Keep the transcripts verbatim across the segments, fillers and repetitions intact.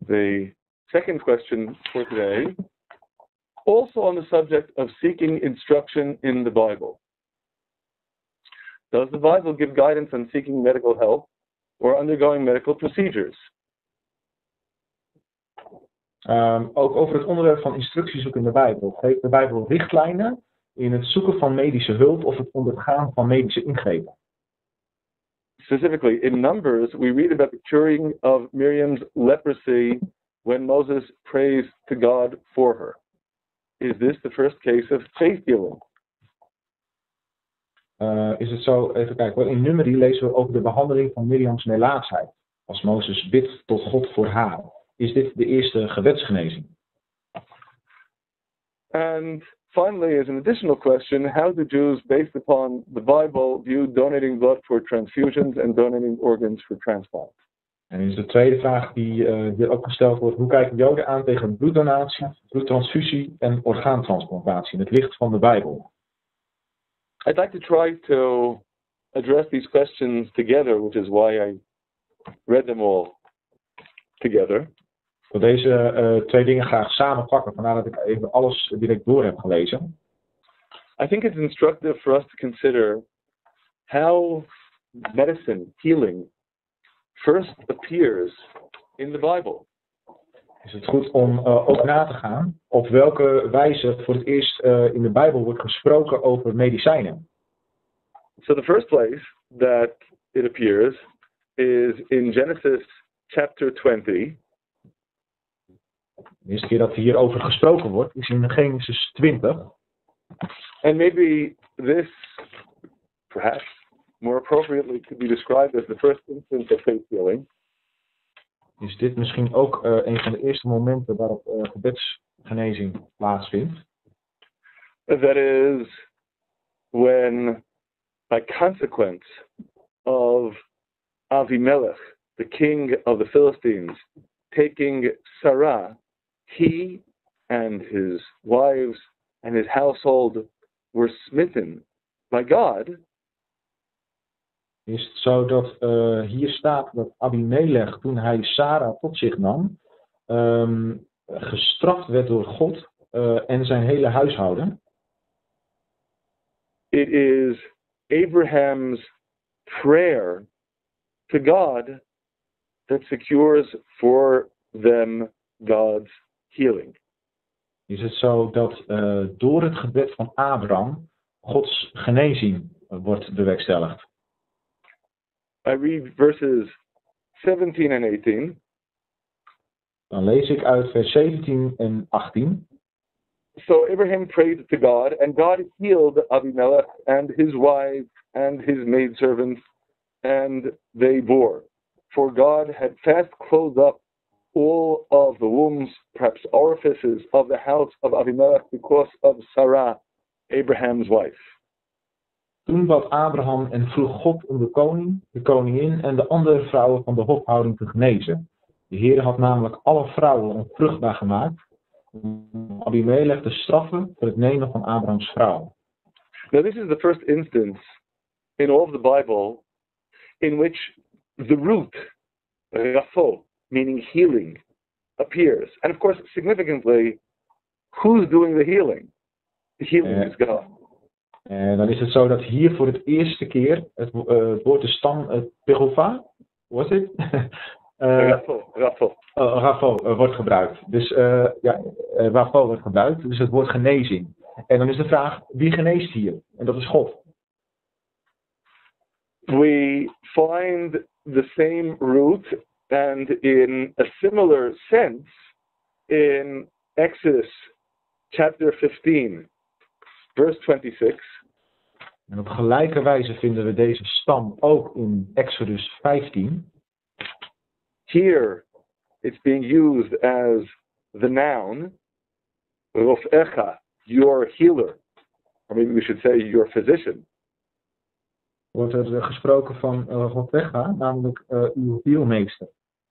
the second question for today, also on the subject of seeking instruction in the Bible. Does the Bible give guidance on seeking medical help or undergoing medical procedures? Um, ook over het onderwerp van instructies ook in de Bijbel. Geeft de Bijbel richtlijnen in het zoeken van medische hulp of het ondergaan van medische ingrepen? Specifically, in Numbers, we read about the curing of Miriam's leprosy when Moses prays to God for her. Is this the first case of faith healing? Uh, is het zo, even kijken, in Numeri lezen we over de behandeling van Miriams melaatsheid. Als Mozes bidt tot God voor haar. Is dit de eerste gewetsgenezing? And finally, as an additional question, how do Jews, based upon the Bible, view donating blood for transfusions and donating organs for transplant? En is de tweede vraag die uh, hier ook gesteld wordt. Hoe kijken Joden aan tegen bloeddonatie, bloedtransfusie en orgaantransplantatie in het licht van de Bijbel? I'd like to try to address these questions together, which is why I read them all together. Ik wil deze uh, twee dingen graag samenpakken, vandaar dat ik even alles direct door heb gelezen. I think it's instructive for us to consider how medicine, healing, first appears in the Bible. Is het goed om uh, ook na te gaan op welke wijze voor het eerst uh, in de Bijbel wordt gesproken over medicijnen? So the first place that it appears is in Genesis chapter twenty. De eerste keer dat hierover gesproken wordt is in Genesis twintig. And maybe this, perhaps, more appropriately could be described as the first instance of faith healing. Is dit misschien ook uh, een van de eerste momenten waarop uh, gebedsgenezing plaatsvindt? That is when, by consequence of Avimelech, the king of the Philistines, taking Sarah, he and his wives and his household were smitten by God. Is het zo dat uh, hier staat dat Abimelech, toen hij Sarah tot zich nam, um, gestraft werd door God uh, en zijn hele huishouden? It is Abraham's prayer to God that secures for them God's healing. Is het zo dat uh, door het gebed van Abraham Gods genezing uh, wordt bewerkstelligd? I read verses seventeen and eighteen. Dan lees ik uit vers zeventien en achttien. So Abraham prayed to God, and God healed Abimelech and his wife and his maidservants, and they bore. For God had fast closed up all of the wombs, perhaps orifices, of the house of Abimelech because of Sarah, Abraham's wife. Toen bad Abraham en vroeg God om de koning, de koningin en de andere vrouwen van de hofhouding te genezen. De Heer had namelijk alle vrouwen onvruchtbaar gemaakt om Abimelech te straffen voor het nemen van Abrahams vrouw. Now this is the first instance in all of the Bible in which the root, rapho, meaning healing, appears. And of course, significantly, who's doing the healing? The healing uh, is God. En dan is het zo dat hier voor het eerste keer het, uh, het woord de stam uh, Perova, was het? uh, Rapho, rapho. Uh, rapho uh, wordt gebruikt. Dus uh, ja, uh, rapho wordt gebruikt, dus het woord genezing. En dan is de vraag, wie geneest hier? En dat is God. We find the same root and in a similar sense in Exodus chapter fifteen, verse twenty-six. En op gelijke wijze vinden we deze stam ook in Exodus vijftien. Here it's being used as the noun, Rofecha, your healer. Or maybe we should say your physician. Wordt er gesproken van uh, Rofecha, namelijk uh, uw heelmeester.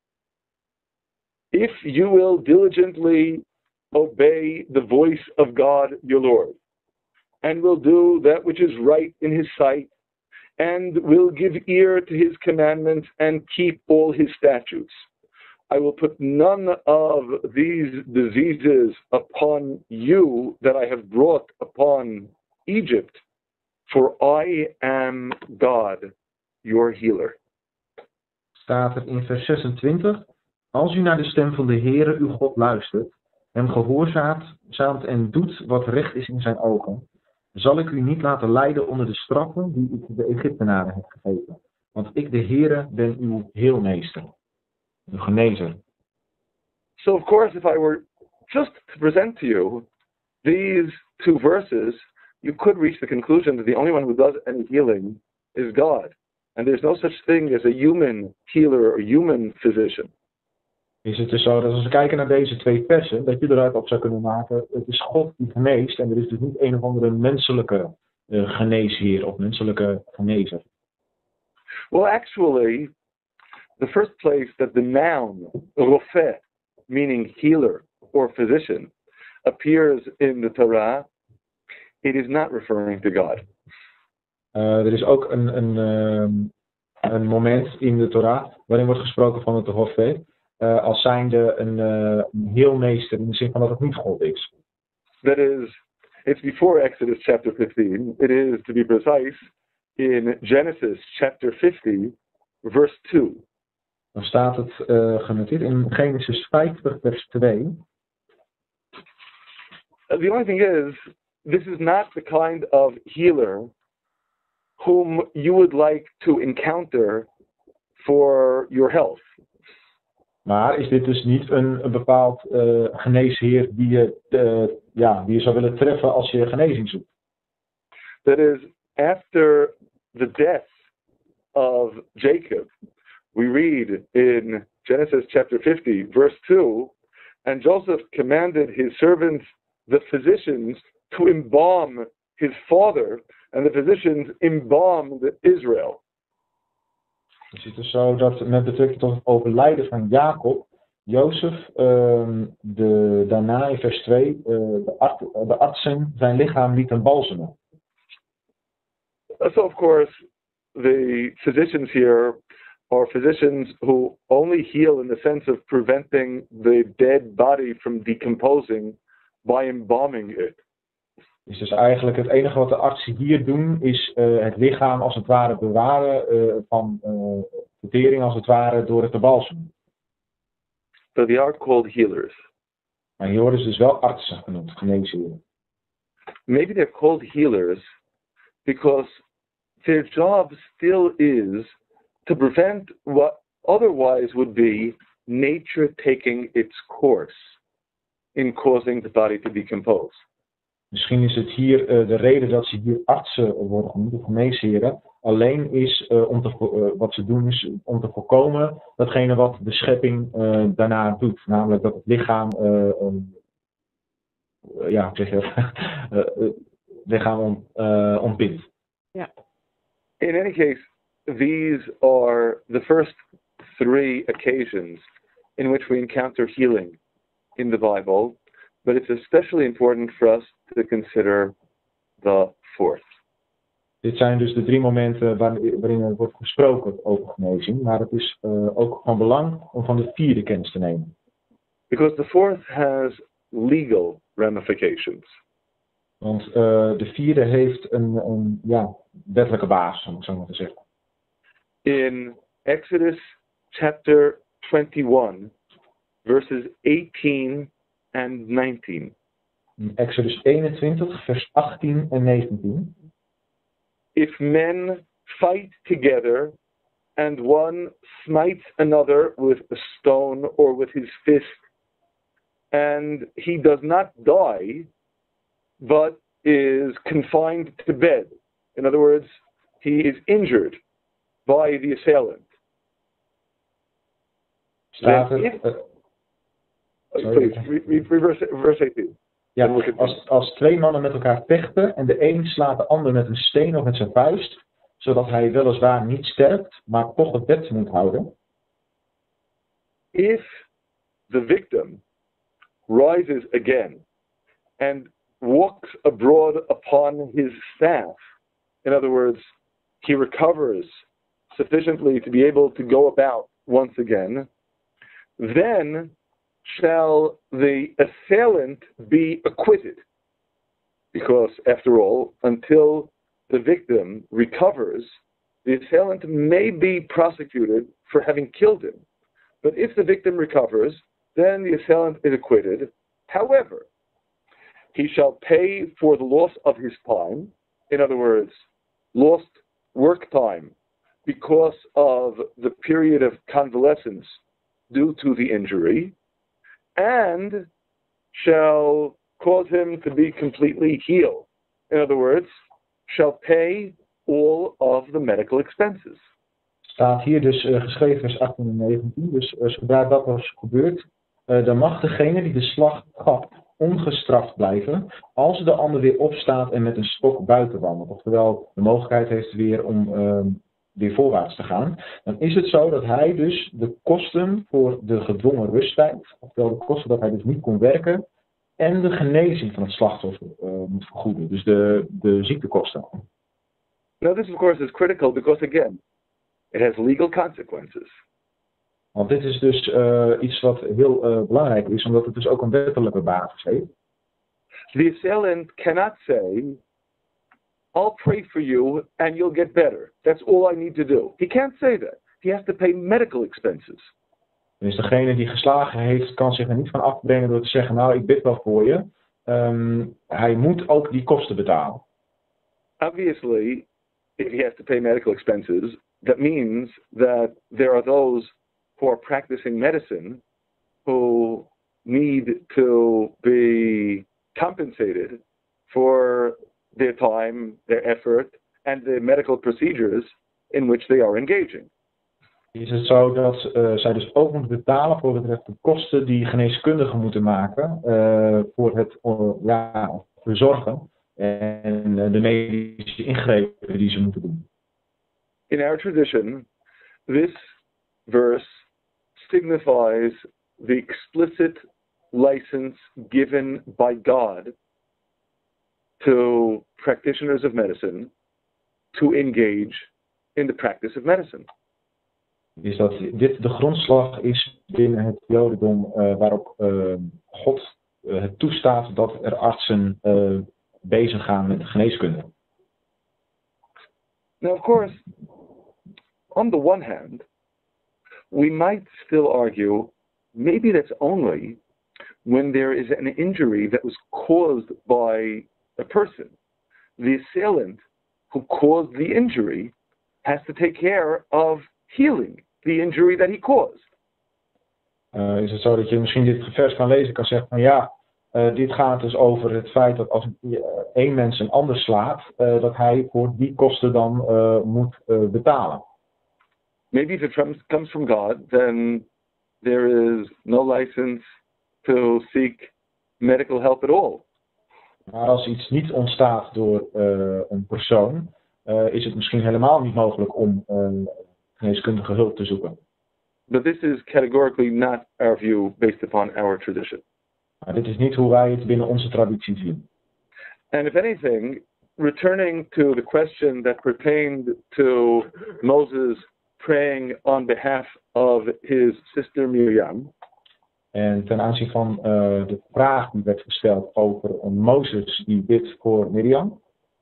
If you will diligently obey the voice of God your Lord, and will do that which is right in his sight, and will give ear to his commandments and keep all his statutes. I will put none of these diseases upon you that I have brought upon Egypt, for I am God, your healer. Staat er in vers zesentwintig. Als u naar de stem van de Heere uw God luistert, hem gehoorzaamt en doet wat recht is in zijn ogen, zal ik u niet laten lijden onder de straffen die ik de Egyptenaren heb gegeven. Want ik, de Heere, ben uw heelmeester, uw genezer. So of course, if I were just to present to you these two verses, you could reach the conclusion that the only one who does any healing is God. And there's no such thing as a human healer or human physician. Is het dus zo dat als we kijken naar deze twee versen, dat je eruit op zou kunnen maken, het is God die geneest en er is dus niet een of andere menselijke uh, geneesheer of menselijke genezer. Well, actually, the first place that the noun rofeh, meaning healer or physician, appears in the Torah, it is not referring to God. Uh, er is ook een, een, um, een moment in de Torah waarin wordt gesproken van het rofeh. Uh, als zijnde een, uh, een heelmeester in de zin van dat het niet God is. That is, it's before Exodus chapter fifteen. It is, to be precise, in Genesis chapter fifty, verse two. Dan staat het uh, genoteerd in Genesis vijftig, vers twee. The only thing is, this is not the kind of healer whom you would like to encounter for your health. Maar is dit dus niet een, een bepaald uh, geneesheer die je, uh, ja, die je zou willen treffen als je genezing zoekt? That is, after the death of Jacob, we read in Genesis chapter fifty, verse two, and Joseph commanded his servants, the physicians, to embalm his father, and the physicians embalmed Israel. Het is dus zo dat met betrekking tot het overlijden van Jacob, Jozef um, de, daarna in vers twee uh, de, art, de artsen zijn lichaam lieten balsemen. So of course, the physicians here are physicians who only heal in the sense of preventing the dead body from decomposing by embalming it. Dus, dus eigenlijk het enige wat de artsen hier doen is uh, het lichaam als het ware bewaren uh, van uh, vertering als het ware door het te balsemen. So they are called healers. Maar hier worden ze dus wel artsen genoemd, geneesheren. Maybe they're called healers because their job still is to prevent what otherwise would be nature taking its course in causing the body to decompose. Misschien is het hier uh, de reden dat ze hier artsen worden genoemd, of geneesheren, alleen is uh, om te, uh, wat ze doen is om te voorkomen datgene wat de schepping uh, daarna doet. Namelijk dat het lichaam, uh, um, uh, ja, zeg je, uh, uh, lichaam on, uh, ontbindt. Yeah. In any case, these are the first three occasions in which we encounter healing in the Bible. But it's especially important for us to consider the fourth. Dit zijn dus de drie momenten waarin, waarin er wordt gesproken over genezing, maar het is uh, ook van belang om van de vierde kennis te nemen. Because the fourth has legal ramifications. Want uh, de vierde heeft een, een ja, wettelijke basis, om het zo maar te zeggen. In Exodus chapter twenty-one, verses eighteen and nineteen. Exodus eenentwintig, vers achttien en negentien. If men fight together and one smites another with a stone or with his fist, and he does not die, but is confined to bed. In other words, he is injured by the assailant. Staat er, if, uh, Sorry, please, read verse, verse eighteen. Ja, als, als twee mannen met elkaar vechten en de een slaat de ander met een steen of met zijn vuist, zodat hij weliswaar niet sterft, maar toch het bed moet houden. If the victim rises again and walks abroad upon his staff, in other words, he recovers sufficiently to be able to go about once again, then shall the assailant be acquitted. Because, after all, until the victim recovers, the assailant may be prosecuted for having killed him. But if the victim recovers, then the assailant is acquitted. However, he shall pay for the loss of his time, in other words, lost work time because of the period of convalescence due to the injury, and shall cause him to be completely healed. In other words, shall pay all of the medical expenses. Staat hier dus uh, geschreven vers achttien en negentien. Dus uh, zodra dat was gebeurd, uh, dan mag degene die de slag gaf ongestraft blijven, als de ander weer opstaat en met een stok buiten wandelt. Oftewel, de mogelijkheid heeft weer om uh, weer voorwaarts te gaan. Dan is het zo dat hij dus de kosten voor de gedwongen rusttijd, oftewel de kosten dat hij dus niet kon werken, en de genezing van het slachtoffer uh, moet vergoeden. Dus de, de ziektekosten. Now this of course is critical because again, it has legal consequences. Want dit is dus uh, iets wat heel uh, belangrijk is, omdat het dus ook een wettelijke basis heeft. The assailant cannot say, I'll pray for you and you'll get better. That's all I need to do. He can't say that. He has to pay medical expenses. Dus degene die geslagen heeft, kan zich er niet van afbrengen door te zeggen, nou, ik bid wel voor je. Um, hij moet ook die kosten betalen. Obviously, if he has to pay medical expenses, that means that there are those who are practicing medicine who need to be compensated for their time, their effort, and the medical procedures in which they are engaging. Is het zo dat uh, zij dus ook moeten betalen voor betreft de kosten die geneeskundigen moeten maken uh, voor het uh, ja, verzorgen en uh, de medische ingrepen die ze moeten doen. In our tradition, this verse signifies the explicit license given by God to practitioners of medicine to engage in the practice of medicine. Is dat dit de grondslag is binnen het Jodendom uh, waarop uh, God uh, het toestaat dat er artsen uh, bezig gaan met geneeskunde. Now, of course, on the one hand, we might still argue maybe that's only when there is an injury that was caused by a person. The assailant who caused the injury has to take care of healing the injury that he caused. Uh, is het zo dat je misschien dit vers kan lezen, kan zeggen van ja, uh, dit gaat dus over het feit dat als uh, één mens een ander slaat, uh, dat hij voor die kosten dan uh, moet uh, betalen. Maybe if it comes from God, then there is no license to seek medical help at all. Maar als iets niet ontstaat door uh, een persoon, uh, is het misschien helemaal niet mogelijk om uh, geneeskundige hulp te zoeken. But this is categorically not our view based upon our tradition. Maar dit is niet hoe wij het binnen onze traditie zien. And if anything, returning to the question that pertained to Moses praying on behalf of his sister Miriam. En ten aanzien van uh, de vraag die werd gesteld over uh, Mozes die bidt voor Miriam.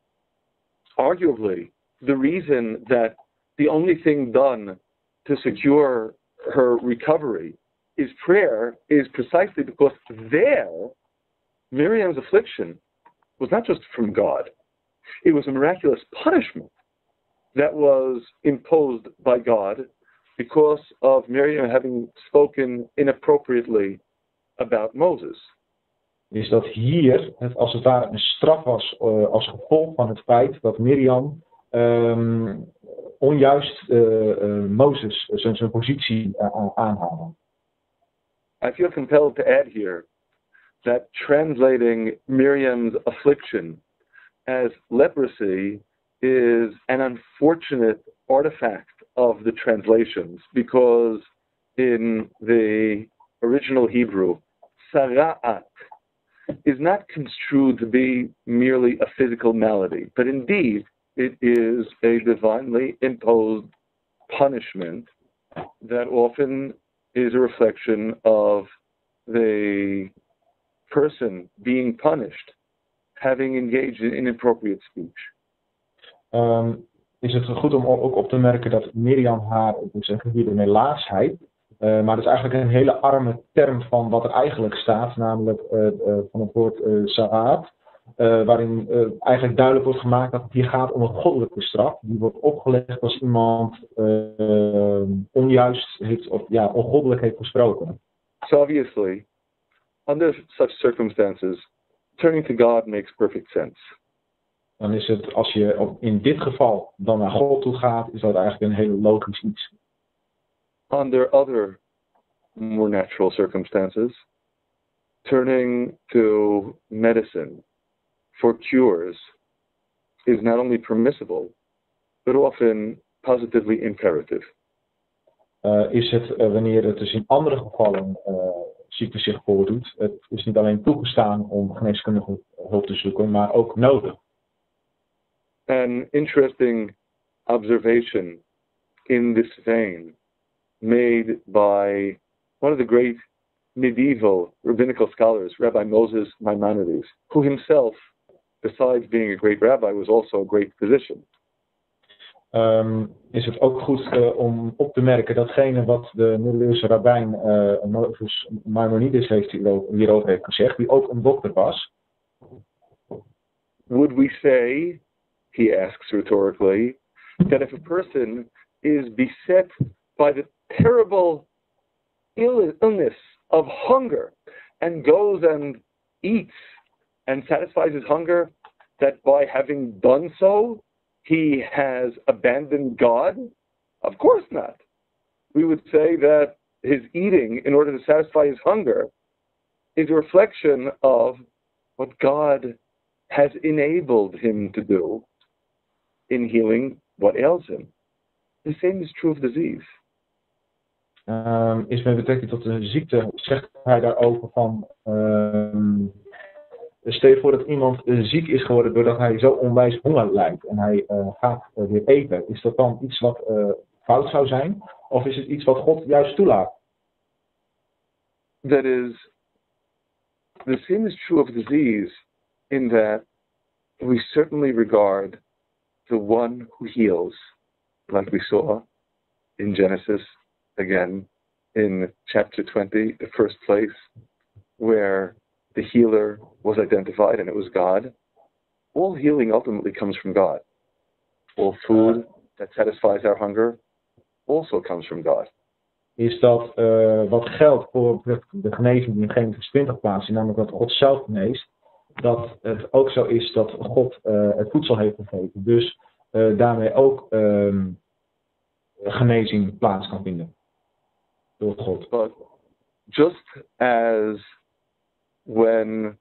Arguably, the reason that the only thing done to secure her recovery is prayer is precisely because there, Miriam's affliction was not just from God. It was a miraculous punishment that was imposed by God because of Miriam having spoken inappropriately about Moses. Is dat hier het als het ware een straf was uh, als gevolg van het feit dat Miriam um, onjuist uh, uh, Mozes zijn, zijn positie uh, aanhaalde. I feel compelled to add here that translating Miriam's affliction as leprosy is an unfortunate artifact of the translations, because in the original Hebrew, sara'at is not construed to be merely a physical malady, but indeed it is a divinely imposed punishment that often is a reflection of the person being punished, having engaged in inappropriate speech. Um, is het goed om ook op te merken dat Mirjam haar, ik zeg hier de melaatsheid, uh, maar dat is eigenlijk een hele arme term van wat er eigenlijk staat, namelijk uh, uh, van het woord uh, Sa'at, uh, waarin uh, eigenlijk duidelijk wordt gemaakt dat het hier gaat om een goddelijke straf, die wordt opgelegd als iemand uh, onjuist heeft of ja, ongoddelijk heeft gesproken. So obviously, under such circumstances, turning to God makes perfect sense. Dan is het, als je in dit geval dan naar God toe gaat, is dat eigenlijk een heel logisch iets. Under other more natural circumstances, turning to medicine for cures is not only permissible, but often positively imperative. Uh, is het, uh, wanneer het dus in andere gevallen uh, ziekte zich voordoet, het is niet alleen toegestaan om geneeskundige hulp te zoeken, maar ook nodig. An interesting observation in this vein made by one of the great medieval rabbinical scholars, Rabbi Moses Maimonides, who himself, besides being a great rabbi, was also a great physician. Um, is het ook goed uh, om op te merken datgene wat de middeleeuwse rabbijn uh, Moses Maimonides heeft hierover, hierover heeft gezegd, die ook een dokter was. Would we say, he asks rhetorically, that if a person is beset by the terrible ill- illness of hunger and goes and eats and satisfies his hunger, that by having done so, he has abandoned God? Of course not. We would say that his eating in order to satisfy his hunger is a reflection of what God has enabled him to do in healing what ails him. The same is true of disease. Um, is met betrekking tot de ziekte, zegt hij daarover van, um, stel je voor dat iemand uh, ziek is geworden doordat hij zo onwijs honger lijdt en hij uh, gaat uh, weer eten. Is dat dan iets wat uh, fout zou zijn? Of is het iets wat God juist toelaat? That is, the same is true of disease in that we certainly regard the one who heals, like we saw in Genesis, again, in chapter twenty, the first place, where the healer was identified and it was God. All healing ultimately comes from God. All food that satisfies our hunger also comes from God. Is dat uh, wat geldt voor de genezing die in Genesis twintig plaatst, namelijk dat God zelf geneest, dat het ook zo is dat God uh, het voedsel heeft gegeven. Dus uh, daarmee ook um, genezing plaats kan vinden door God. But just as when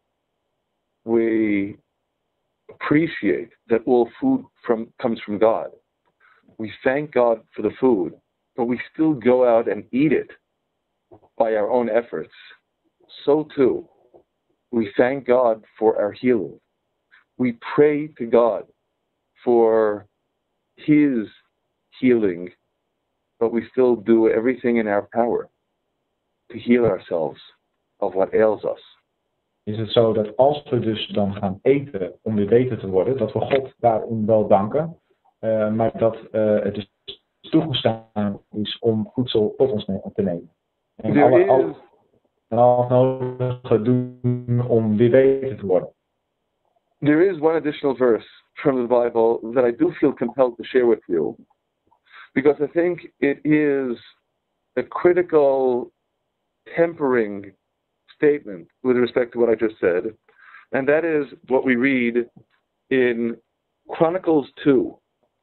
we appreciate that all food from, comes from God, we thank God for the food, but we still go out and eat it by our own efforts, so too, we thank God for our healing. We pray to God for His healing, but we still do everything in our power to heal ourselves of what ails us. Is het zo dat als we dus dan gaan eten om weer beter te worden, dat we God daarin wel danken, uh, maar dat uh, het dus toegestaan is om voedsel tot ons te nemen. En There alle, is, al, en al het nodige doen om weer beter te worden. there is one additional verse from the Bible that I do feel compelled to share with you, because I think it is a critical tempering statement with respect to what I just said, and that is what we read in Chronicles two,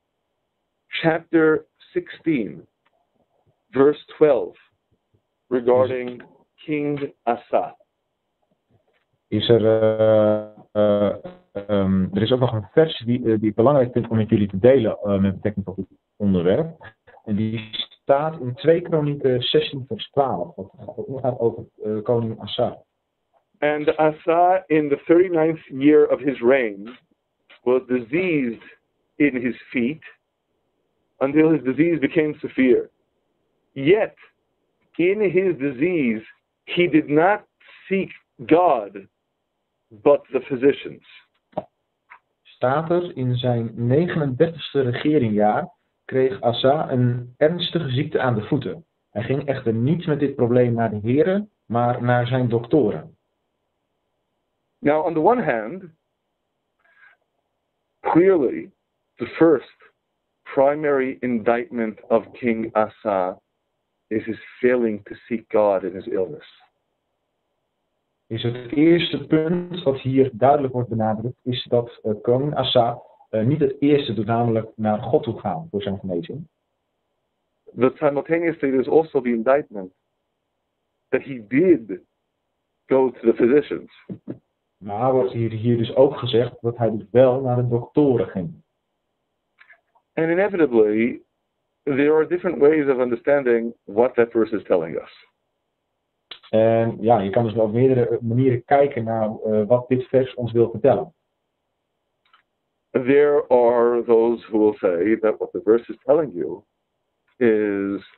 chapter sixteen, verse twelve, regarding King Asa. Is er, uh, uh, um, er is ook nog een vers die, uh, die ik belangrijk vind om met jullie te delen uh, met betrekking tot dit onderwerp. En die staat in twee Kronieken zestien vers twaalf. Wat gaat over uh, koning Asa. And Asa, in the thirty-ninth year of his reign, was diseased in his feet until his disease became severe. Yet in his disease, he did not seek God, but the physicians. Staat er, in zijn negenendertigste regeringjaar kreeg Asa een ernstige ziekte aan de voeten. Hij ging echter niet met dit probleem naar de heren, maar naar zijn doktoren. Now, on the one hand, clearly, the first primary indictment of King Asa is his failing to seek God in his illness. Is het eerste punt wat hier duidelijk wordt benadrukt, is dat uh, koning Asa uh, niet het eerste doet, namelijk naar God toe gaan voor zijn genezing. But simultaneously, there's also the indictment that he did go to the physicians. Maar wordt hier, hier dus ook gezegd dat hij dus wel naar de doktoren ging. And inevitably, there are different ways of understanding what that verse is telling us. En ja, je kan dus wel op meerdere manieren kijken naar uh, wat dit vers ons wil vertellen. There are those who will say that what the verse is telling you is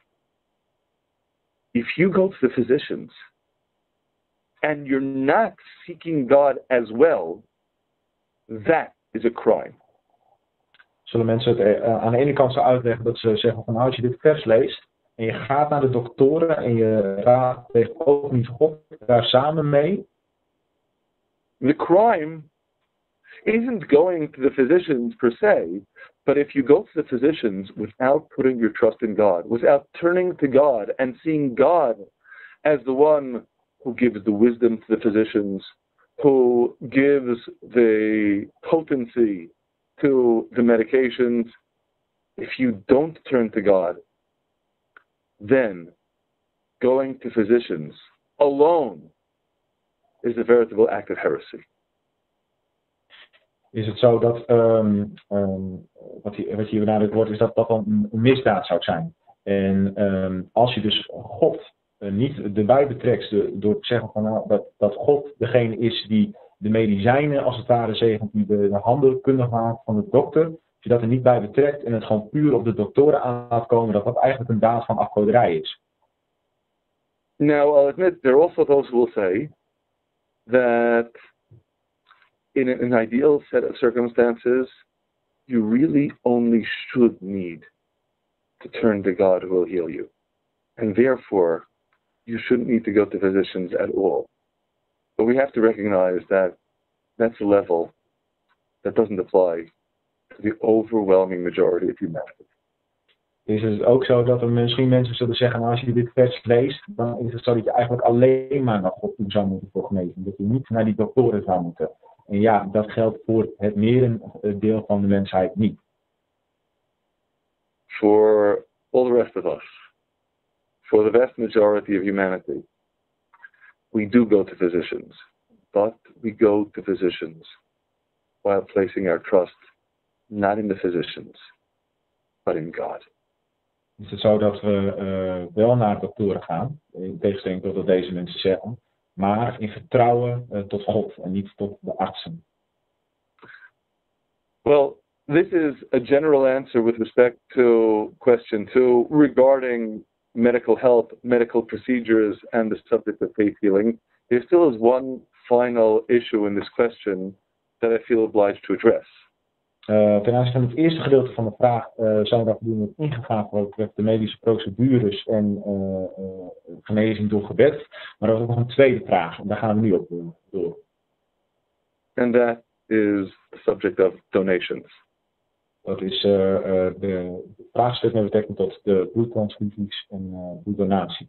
if you go to the physicians and you're not seeking God as well, that is a crime. Zullen mensen het uh, aan de ene kant zo uitleggen dat ze zeggen van nou, als je dit vers leest en je gaat naar de doktoren en je raadpleegt ook niet God daar samen mee. The crime isn't going to the physicians per se, but if you go to the physicians without putting your trust in God, without turning to God and seeing God as the one who gives the wisdom to the physicians, who gives the potency to the medications, if you don't turn to God, then going to physicians alone is a veritable act of heresy. Is het zo dat, um, um, wat, hier, wat hier benadrukt wordt, is dat dat dan een misdaad zou zijn. En um, als je dus God uh, niet erbij betrekt de, door te zeggen van, nou, dat, dat God degene is die de medicijnen als het ware zegent, die de, de handen kundig maakt van de dokter, als je dat er niet bij betrekt en het gewoon puur op de doktoren aan laat komen, dat dat eigenlijk een daad van afgoderij is. Now, I'll admit, there are also those who will say that in an ideal set of circumstances, you really only should need to turn to God who will heal you. And therefore, you shouldn't need to go to physicians at all. But we have to recognize that that's a level that doesn't apply to the overwhelming majority of humanity. Is het ook zo dat er misschien mensen zullen zeggen, nou, als je dit vers leest, dan is het zo dat je eigenlijk alleen maar naar God toe zou moeten voor genezing. Dat je niet naar die doktoren zou moeten. En ja, dat geldt voor het merendeel van de mensheid niet. For all the rest of us, for the vast majority of humanity, we do go to physicians, but we go to physicians while placing our trust not in the physicians, but in God. Is het zo dat we uh, wel naar doktoren gaan, in tegenstelling tot wat deze mensen zeggen, maar in vertrouwen uh, tot God en niet tot de artsen? Well, this is a general answer with respect to question two regarding medical help, medical procedures, and the subject of faith healing. There still is one final issue in this question that I feel obliged to address. Uh, ten aanzien van het eerste gedeelte van de vraag uh, zijn we daar voldoende ingegaan wat betreft de medische procedures en uh, uh, genezing door gebed. Maar er was ook nog een tweede vraag en daar gaan we nu op door. And that is the subject of donations. Dat is uh, uh, de vraagstuk met betrekking tot de bloedtransfusies en uh, bloeddonatie.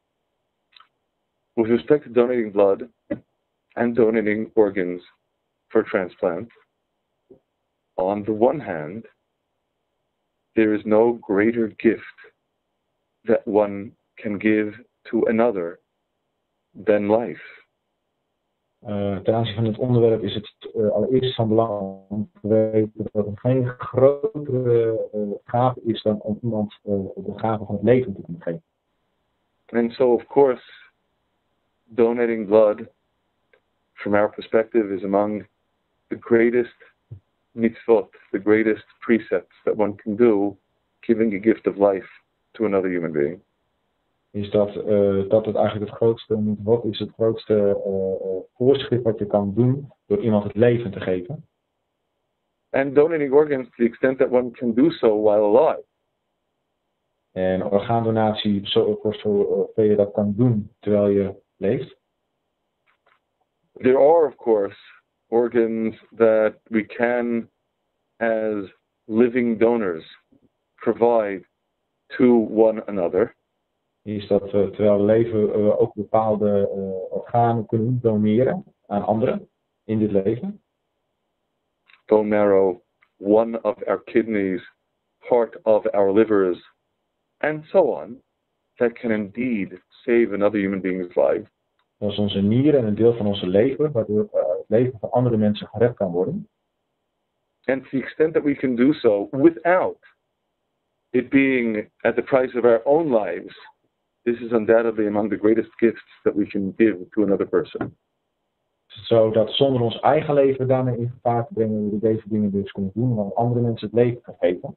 With respect to donating blood and donating organs for transplant, on the one hand, there is no greater gift that one can give to another than life. Uh, ten aanzien van het onderwerp is het uh, allereerst van belang om te weten dat er geen grotere uh, gave is dan om iemand uh, de gave van het leven te kunnen geven. And so, of course, donating blood, from our perspective, is among the greatest mitzvot, the greatest precepts that one can do, giving a gift of life to another human being. is dat, uh, dat het eigenlijk het grootste, niet wat is het grootste uh, uh, voorschrift wat je kan doen door iemand het leven te geven. And donating organs to the extent that one can do so while alive. En orgaandonatie, zo, voor zover je dat kan doen terwijl je leeft. There are, of course, organs that we can, as living donors, provide to one another. Is dat we terwijl we leven uh, ook bepaalde uh, organen kunnen doneren aan anderen in dit leven. Bone marrow, one of our kidneys, part of our livers, and so on, that can indeed save another human being's life. Dat is onze nieren en een deel van onze lever, waardoor uh, het leven van andere mensen gered kan worden. And to the extent that we can do so without it being at the price of our own lives, this is undoubtedly among the greatest gifts that we can give to another person. Zodat zonder ons eigen leven daarmee in gevaar te brengen, we deze dingen dus kunnen doen, om andere mensen het leven te geven.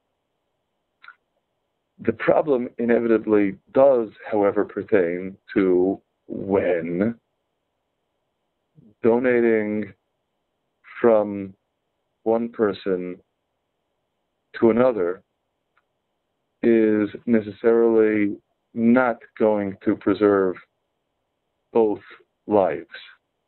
The problem inevitably does, however, pertain to when donating from one person to another is necessarily not going to preserve both lives.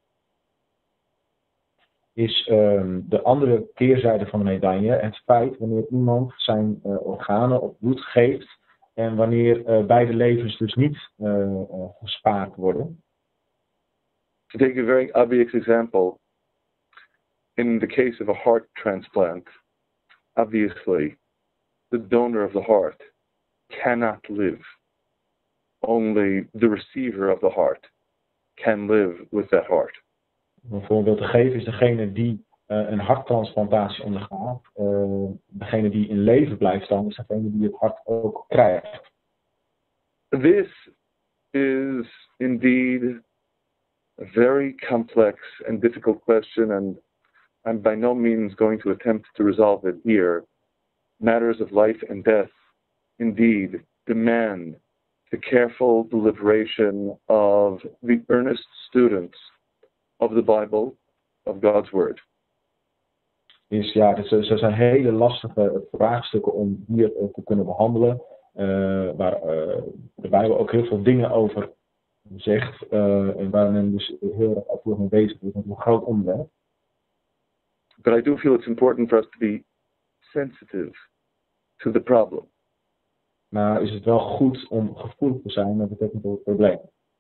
Is um, de andere keerzijde van de medaille het feit wanneer iemand zijn uh, organen of bloed geeft en wanneer uh, beide levens dus niet uh, uh, gespaard worden. To take a very obvious example, in the case of a heart transplant, obviously the donor of the heart cannot live. Only the receiver of the heart can live with that heart. Om een voorbeeld te geven is degene die uh, een harttransplantatie ondergaat, uh, degene die in leven blijft dan, is degene die het hart ook krijgt. This is indeed a very complex and difficult question, and I'm by no means going to attempt to resolve it here. Matters of life and death indeed demand the careful deliberation of the earnest students of the Bible, of God's Word. Dus ja, dus, er zijn hele lastige vraagstukken om hier uh, te kunnen behandelen, uh, waar uh, de Bijbel ook heel veel dingen over zegt, uh, en waar men dus heel erg afvoer mee bezig is, met een groot onderwerp. But I do feel it's important for us to be sensitive to the problem. Maar is het wel goed om gevoelig te zijn met betrekking tot het probleem?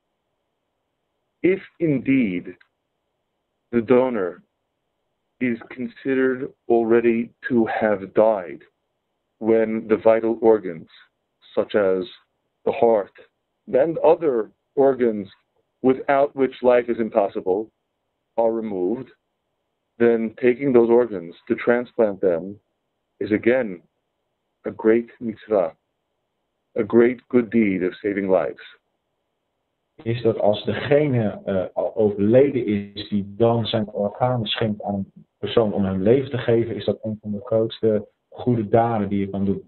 If indeed the donor is considered already to have died when the vital organs, such as the heart and other organs without which life is impossible, are removed, then taking those organs to transplant them is again a great mitzvah, a great good deed of saving lives. Is dat als degene uh, al overleden is die dan zijn organen schenkt aan een persoon om hem leven te geven, is dat een van de grootste goede daden die je kan doen.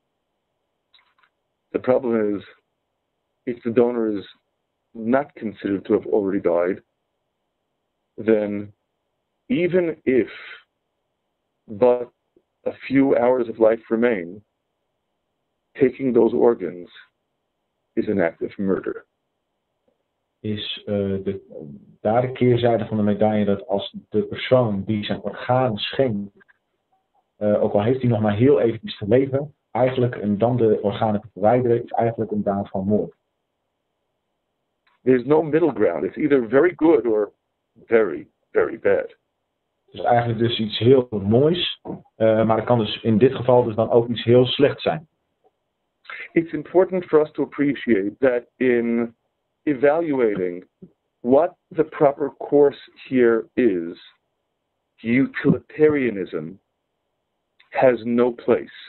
The problem is, if the donor is not considered to have already died, then even if but a few hours of life remain, taking those organs is an act of murder. Is uh, de, daar de keerzijde van de medaille dat als de persoon die zijn organen schenkt, uh, ook al heeft hij nog maar heel eventjes te leven, eigenlijk en dan de organen te verwijderen, is eigenlijk een daad van moord. There's no middle ground. It's either very good or very, very bad. Het is eigenlijk dus iets heel moois, uh, maar het kan dus in dit geval dus dan ook iets heel slechts zijn. It's important for us to appreciate that in evaluating what the proper course here is, utilitarianism has no place.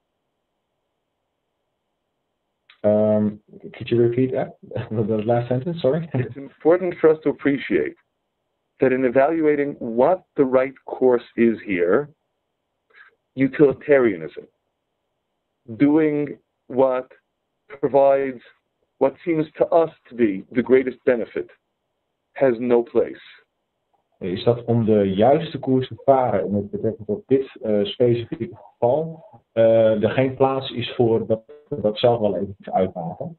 Um, could you repeat that? The last sentence, sorry? It's important for us to appreciate that in evaluating what the right course is here, utilitarianism, doing what provides what seems to us to be the greatest benefit has no place. Is dat om de juiste koers te varen met betrekking tot dit uh, specifieke geval, uh, er geen plaats is voor dat we dat zelf wel eventjes uitmaken?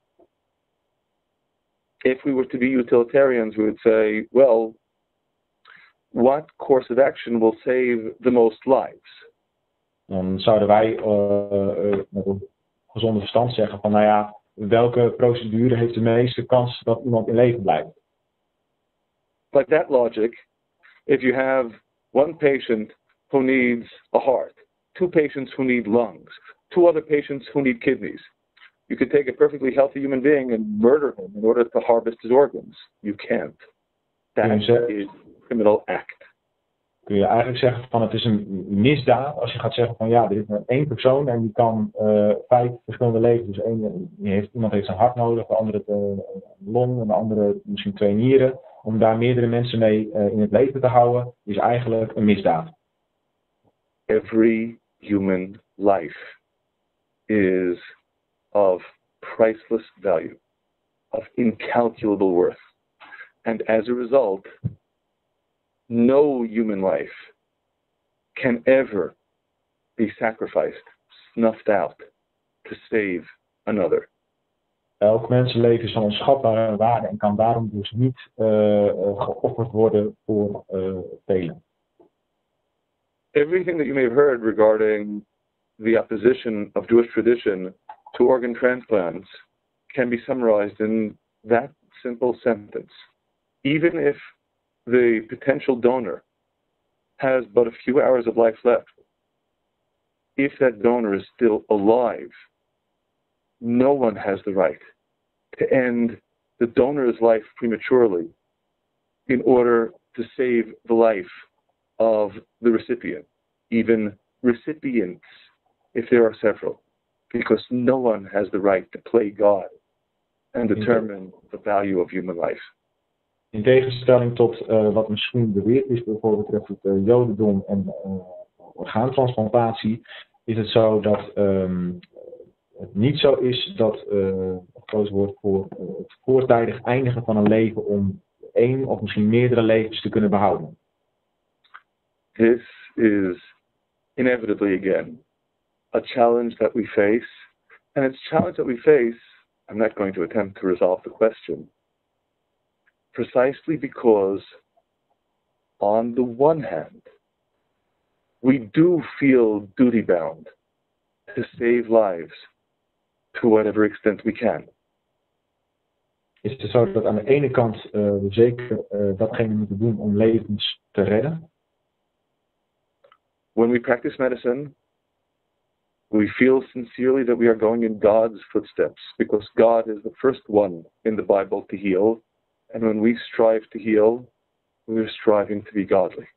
If we were to be utilitarians, we would say, well, what course of action will save the most lives? Dan zouden wij uh, uh, met een gezonde verstand zeggen van, nou ja, welke procedure heeft de meeste kans dat iemand in leven blijft? Like that logic, if you have one patient who needs a heart, two patients who need lungs, two other patients who need kidneys, you could take a perfectly healthy human being and murder him in order to harvest his organs. You can't. That is a criminal act. Kun je eigenlijk zeggen van het is een misdaad als je gaat zeggen van ja, er is maar één persoon en die kan uh, vijf verschillende levens. Dus één, die heeft, iemand heeft een hart nodig, de andere een long en de andere misschien twee nieren. Om daar meerdere mensen mee uh, in het leven te houden, is eigenlijk een misdaad. Every human life is of priceless value, of incalculable worth. And as a result, no human life can ever be sacrificed, snuffed out, to save another. Elk mensenleven is van onschatbare waarde en kan daarom dus niet uh, geofferd worden voor uh, velen. Everything that you may have heard regarding the opposition of Jewish tradition to organ transplants can be summarized in that simple sentence. Even if the potential donor has but a few hours of life left, if that donor is still alive, no one has the right to end the donor's life prematurely in order to save the life of the recipient, even recipients, if there are several, because no one has the right to play God and determine the value of human life. In tegenstelling tot uh, wat misschien beweerd is bijvoorbeeld betreft het uh, jodendom en uh, orgaantransplantatie, is het zo dat um, het niet zo is dat uh, gekozen wordt voor uh, het voortijdig eindigen van een leven om één of misschien meerdere levens te kunnen behouden. This is inevitably again a challenge that we face, and it's a challenge that we face. I'm not going to attempt to resolve the question, precisely because on the one hand, we do feel duty-bound to save lives to whatever extent we can. Is het zo dat aan de ene kant uh, we zeker uh, datgene moeten doen om levens te redden? When we practice medicine, we feel sincerely that we are going in God's footsteps, because God is the first one in the Bible to heal, and when we strive to heal, we are striving to be godly.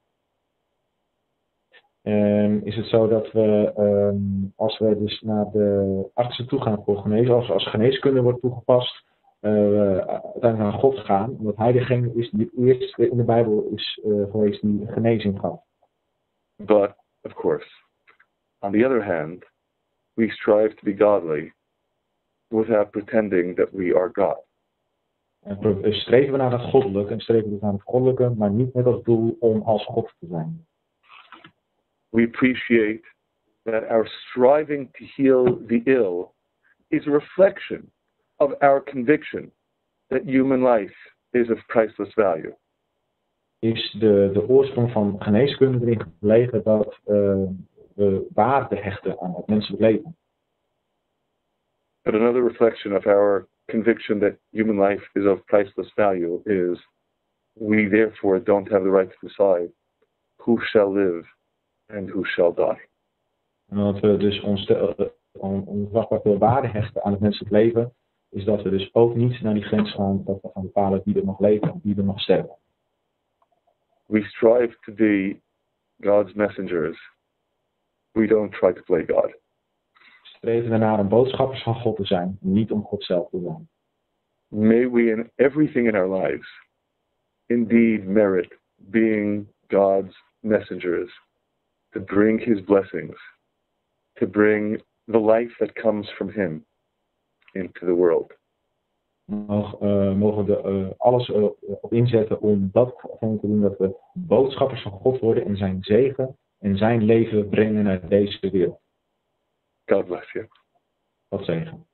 Um, is het zo dat we, um, als we dus naar de artsen toe gaan voor genezen, als, als geneeskunde wordt toegepast, uh, we uiteindelijk naar God gaan, omdat hij degene is die eerst in de Bijbel is uh, geweest die genezing gaf. But, of course, on the other hand, we strive to be godly without pretending that we are God. En streven we naar het goddelijke en streven we naar het goddelijke, maar niet met als doel om als God te zijn. We appreciate that our striving to heal the ill is a reflection of our conviction that human life is of priceless value. Is de, de oorsprong van geneeskunde erin gelegen dat uh, we waarde hechten aan het menselijk leven. But another reflection of our conviction that human life is of priceless value is we therefore don't have the right to decide who shall live and who shall die. En omdat we dus ons onwachtbaar veel waarde hechten aan het menselijk leven, is dat we dus ook niet naar die grens gaan dat we gaan bepalen wie er mag leven en wie er mag sterven. We strive to be God's messengers. We don't try to play God. Streven ernaar om boodschappers van God te zijn, niet om God zelf te zijn. May we in everything in our lives indeed merit being God's messengers, to bring his blessings, to bring the life that comes from him into the world. mogen, uh, mogen we uh, alles uh, op inzetten om dat te doen, dat we boodschappers van God worden en zijn zegen en zijn leven brengen naar deze wereld. God bless you. God zegen.